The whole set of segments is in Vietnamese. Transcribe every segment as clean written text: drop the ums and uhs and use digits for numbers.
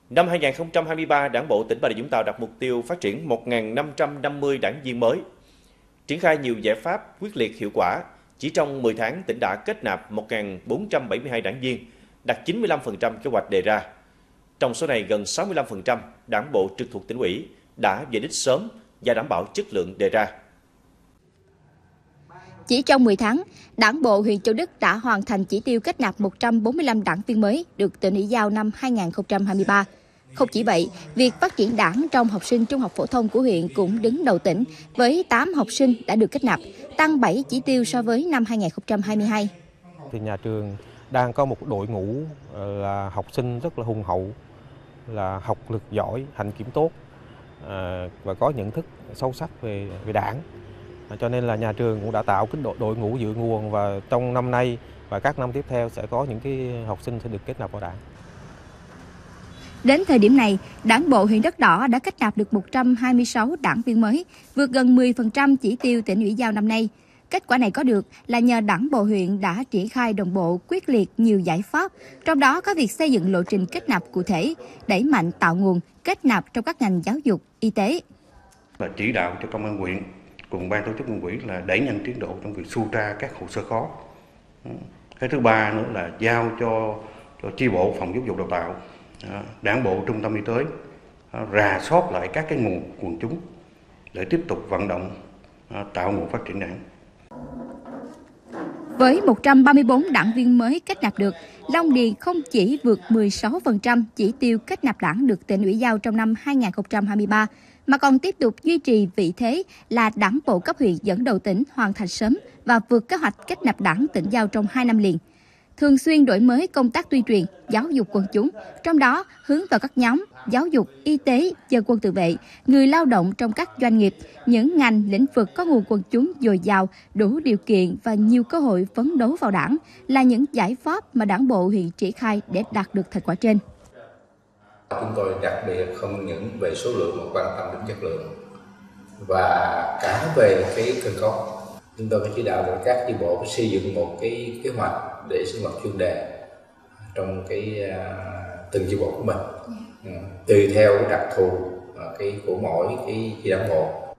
Năm 2023, Đảng bộ tỉnh Bà Rịa Vũng Tàu đặt mục tiêu phát triển 1.550 đảng viên mới. Triển khai nhiều giải pháp quyết liệt hiệu quả, chỉ trong 10 tháng tỉnh đã kết nạp 1.472 đảng viên, đạt 95% kế hoạch đề ra. Trong số này, gần 65% đảng bộ trực thuộc tỉnh ủy đã về đích sớm và đảm bảo chất lượng đề ra. Chỉ trong 10 tháng, Đảng bộ huyện Châu Đức đã hoàn thành chỉ tiêu kết nạp 145 đảng viên mới được tỉnh ủy giao năm 2023. Không chỉ vậy, việc phát triển đảng trong học sinh trung học phổ thông của huyện cũng đứng đầu tỉnh, với 8 học sinh đã được kết nạp, tăng 7 chỉ tiêu so với năm 2022. Thì nhà trường đang có một đội ngũ là học sinh rất là hùng hậu, là học lực giỏi, hạnh kiểm tốt và có nhận thức sâu sắc về đảng. Cho nên là nhà trường cũng đã tạo cái đội ngũ dự nguồn, và trong năm nay và các năm tiếp theo sẽ có những cái học sinh sẽ được kết nạp vào đảng. Đến thời điểm này, Đảng bộ huyện Đất Đỏ đã kết nạp được 126 đảng viên mới, vượt gần 10% chỉ tiêu tỉnh ủy giao năm nay. Kết quả này có được là nhờ Đảng bộ huyện đã triển khai đồng bộ quyết liệt nhiều giải pháp, trong đó có việc xây dựng lộ trình kết nạp cụ thể, đẩy mạnh tạo nguồn, kết nạp trong các ngành giáo dục, y tế. Là chỉ đạo cho công an huyện cùng ban tổ chức quận ủy là đẩy nhanh tiến độ trong việc sưu tra các hồ sơ khó. Cái thứ ba nữa là giao cho chi bộ phòng giáo dục đào tạo, đảng bộ trung tâm y tế rà soát lại các cái nguồn quần chúng để tiếp tục vận động tạo nguồn phát triển đảng. Với 134 đảng viên mới kết nạp được, Long Điền không chỉ vượt 16% chỉ tiêu kết nạp đảng được tỉnh ủy giao trong năm 2023, mà còn tiếp tục duy trì vị thế là đảng bộ cấp huyện dẫn đầu tỉnh hoàn thành sớm và vượt kế hoạch kết nạp đảng tỉnh giao trong 2 năm liền. Thường xuyên đổi mới công tác tuyên truyền, giáo dục quần chúng, trong đó hướng vào các nhóm giáo dục, y tế, dân quân tự vệ, người lao động trong các doanh nghiệp, những ngành, lĩnh vực có nguồn quần chúng dồi dào, đủ điều kiện và nhiều cơ hội phấn đấu vào đảng là những giải pháp mà Đảng bộ huyện triển khai để đạt được thành quả trên. Chúng tôi đặc biệt không những về số lượng mà quan tâm đến chất lượng và cả về cái cơ cấu. Chúng tôi có chỉ đạo được các chi bộ xây dựng một cái kế hoạch để sinh hoạt chuyên đề trong cái từng chi bộ của mình, tùy theo đặc thù cái của mỗi cái chi đảng bộ.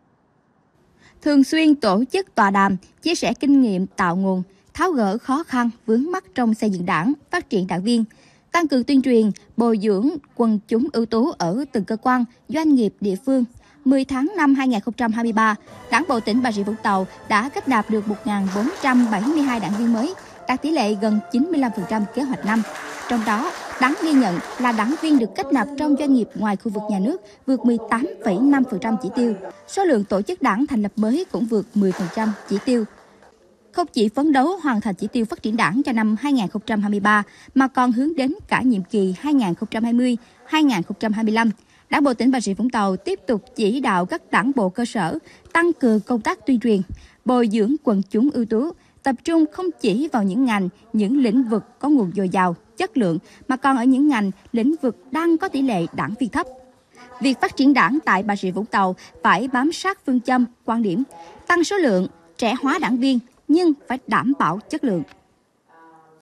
Thường xuyên tổ chức tọa đàm, chia sẻ kinh nghiệm tạo nguồn, tháo gỡ khó khăn vướng mắc trong xây dựng đảng, phát triển đảng viên, tăng cường tuyên truyền, bồi dưỡng quần chúng ưu tú ở từng cơ quan, doanh nghiệp, địa phương. 10 tháng năm 2023, Đảng bộ tỉnh Bà Rịa Vũng Tàu đã kết nạp được 1.472 đảng viên mới, đạt tỷ lệ gần 95% kế hoạch năm. Trong đó, đáng ghi nhận là đảng viên được kết nạp trong doanh nghiệp ngoài khu vực nhà nước vượt 18,5% chỉ tiêu. Số lượng tổ chức đảng thành lập mới cũng vượt 10% chỉ tiêu. Không chỉ phấn đấu hoàn thành chỉ tiêu phát triển đảng cho năm 2023, mà còn hướng đến cả nhiệm kỳ 2020-2025. Đảng bộ tỉnh Bà Rịa Vũng Tàu tiếp tục chỉ đạo các đảng bộ cơ sở tăng cường công tác tuyên truyền, bồi dưỡng quần chúng ưu tú, tập trung không chỉ vào những ngành, những lĩnh vực có nguồn dồi dào, chất lượng, mà còn ở những ngành, lĩnh vực đang có tỷ lệ đảng viên thấp. Việc phát triển đảng tại Bà Rịa Vũng Tàu phải bám sát phương châm, quan điểm, tăng số lượng, trẻ hóa đảng viên, nhưng phải đảm bảo chất lượng.